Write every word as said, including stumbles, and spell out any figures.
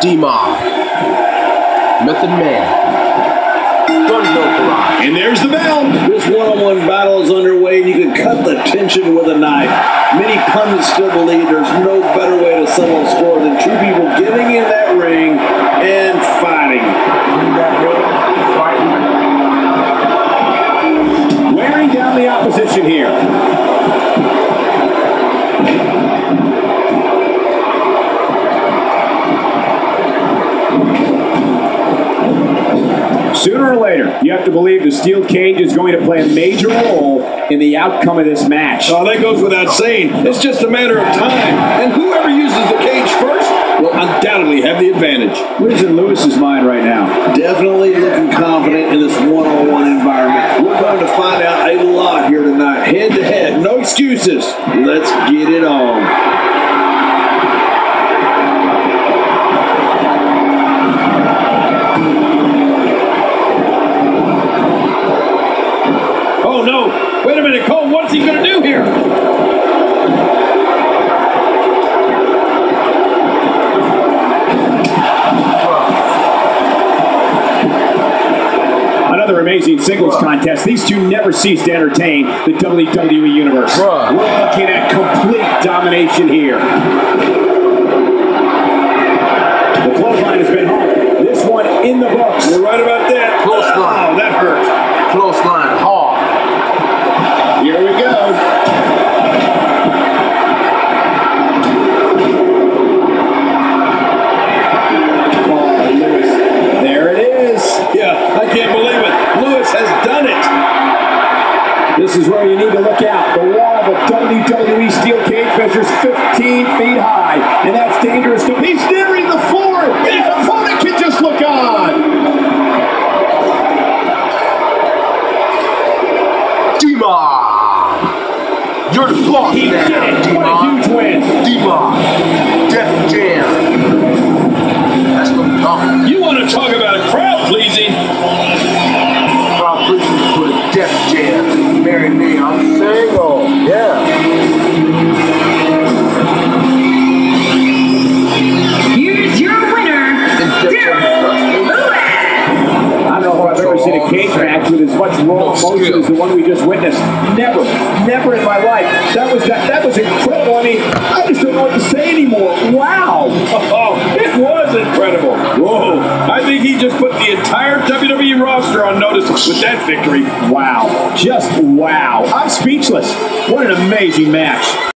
D-Mob, Method Man, Gunhill Garage. And there's the bell. This one-on-one battle is underway, and you can cut the tension with a knife. Many pundits still believe there's no better way to settle a score than two people getting in that ring and fighting. Wearing down the opposition here. Sooner or later, you have to believe the steel cage is going to play a major role in the outcome of this match. Oh, that goes without saying. It's just a matter of time. And whoever uses the cage first will undoubtedly have the advantage. What is in Lewis's mind right now? Definitely looking confident in this one-on-one environment. We're going to find out a lot here tonight. Head-to-head, no excuses. Let's get it on. Oh, no. Wait a minute, Cole. What's he going to do here? Another amazing singles contest. These two never cease to entertain the W W E Universe. Bruh. We're looking at complete domination here. The clothesline has been hung. This one in the books. You're right about that. Close line. Oh, that hurt. Close line, hard. Here we go. Oh, Lewis. There it is. Yeah, I can't believe it. Lewis has done it. This is where you need to look out. The wall of a W W E steel cage measures fifteen feet high, and that's dangerous to He's nearing the floor, and his opponent can just look on. D-Mob, you're the boss He now, did it. What a D-Mob. huge win. D-Mob, Def Jam. That's what I'm talking. You want to talk about a crowd pleasing? Crowd pleasing for the Def Jam. Marry me, I'm single. Yeah. Here's your winner, Derek Lewis. I don't know if I've ever seen a cage match with as much raw emotion as the one we just witnessed. Never, never in my life. That was that. That was incredible. I mean, I just don't know what to say anymore. Wow. Oh, it was incredible. Whoa. I think he just put the entire W W E roster on notice with that victory. Wow. Just wow. I'm speechless. What an amazing match.